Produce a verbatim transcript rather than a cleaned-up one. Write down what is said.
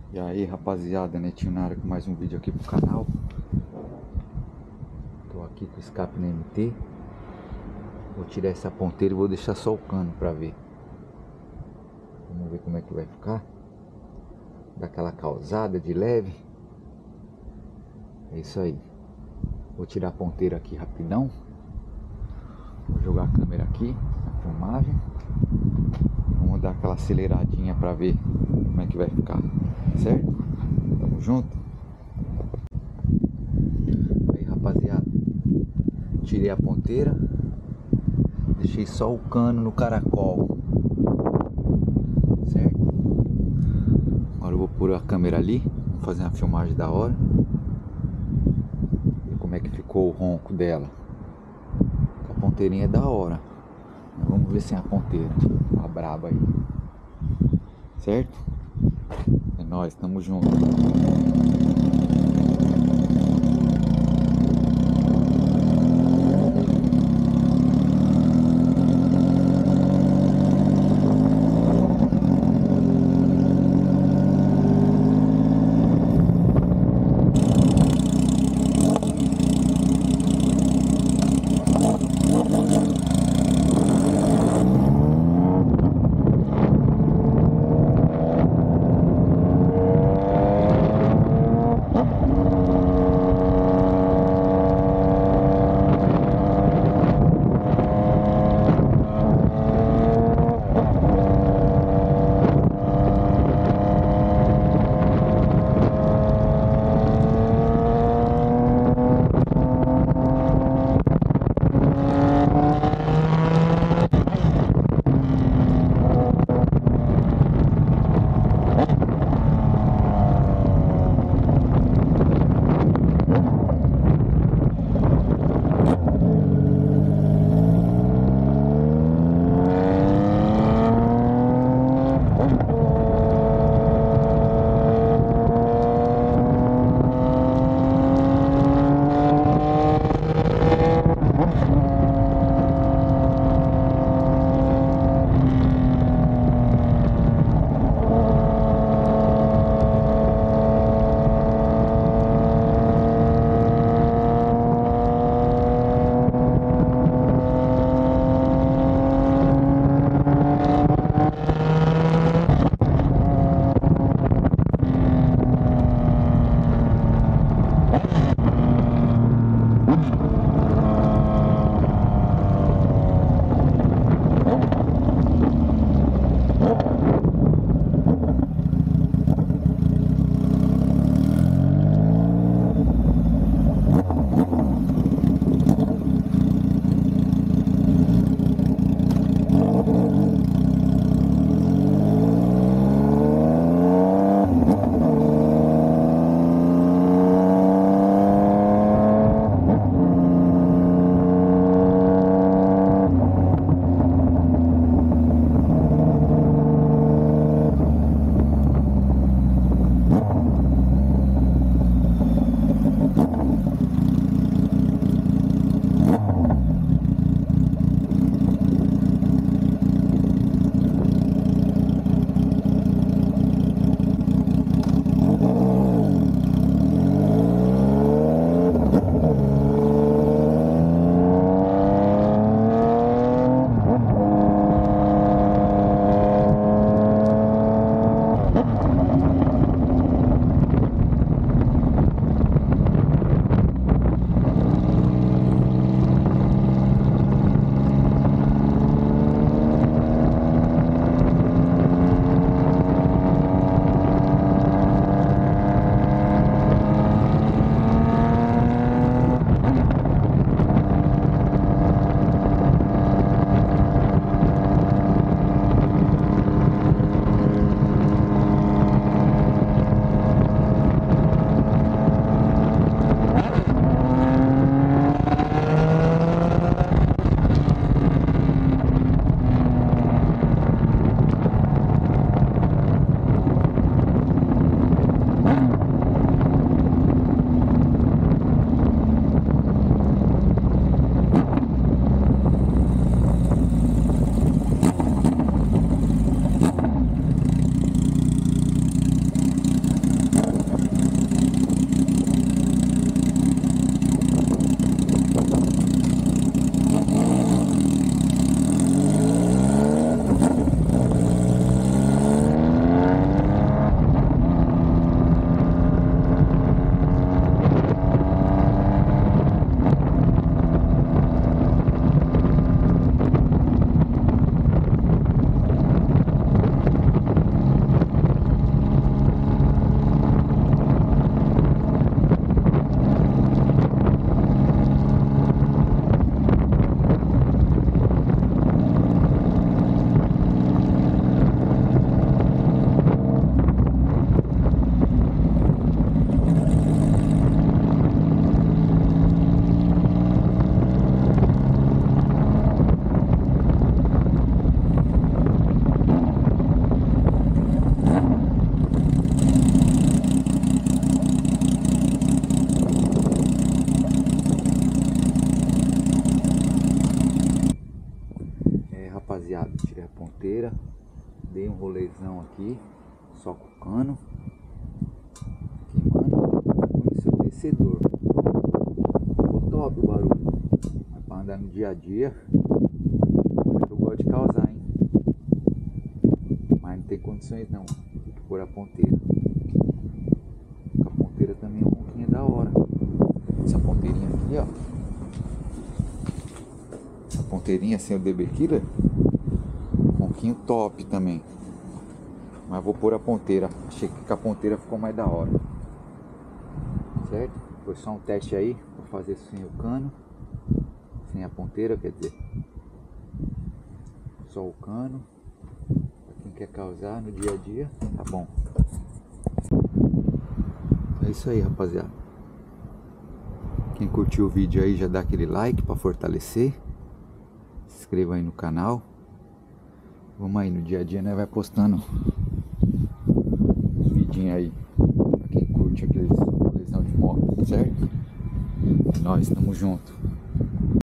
E aí, rapaziada, Netinho na área com mais um vídeo aqui pro canal. Tô aqui com o escape na M T. Vou tirar essa ponteira e vou deixar só o cano pra ver. Vamos ver como é que vai ficar. Daquela causada de leve. É isso aí. Vou tirar a ponteira aqui rapidão. Vou jogar a câmera aqui na filmagem. Vamos dar aquela aceleradinha pra ver como é que vai ficar. Certo? Tamo junto. Aí, rapaziada, tirei a ponteira, deixei só o cano no caracol. Certo? Agora eu vou pôr a câmera ali, vou fazer uma filmagem da hora. E como é que ficou o ronco dela. A ponteirinha é da hora. Vamos ver sem a ponteira. A braba aí. Certo? É nóis, tamo junto. ponteira, dei um rolezão aqui, só com o cano, queimando com ensurdecedor. Ficou top o barulho, mas pra andar no dia a dia, eu gosto de causar, hein? Mas não tem condições não, tem que pôr a ponteira. A ponteira também é um pouquinho da hora. Essa ponteirinha aqui, ó. Essa ponteirinha sem o D B Killer, um pouquinho top também. Mas vou pôr a ponteira. Achei que a ponteira ficou mais da hora. Certo? Foi só um teste aí. Vou fazer sem o cano, sem a ponteira, quer dizer, só o cano. Pra quem quer causar no dia a dia, tá bom. É isso aí, rapaziada. Quem curtiu o vídeo aí já dá aquele like pra fortalecer. Se inscreva aí no canal. Vamos aí, no dia a dia, né? Vai postando uns vidinhos aí pra quem curte aqueles coleção de moto, certo? Nós estamos juntos.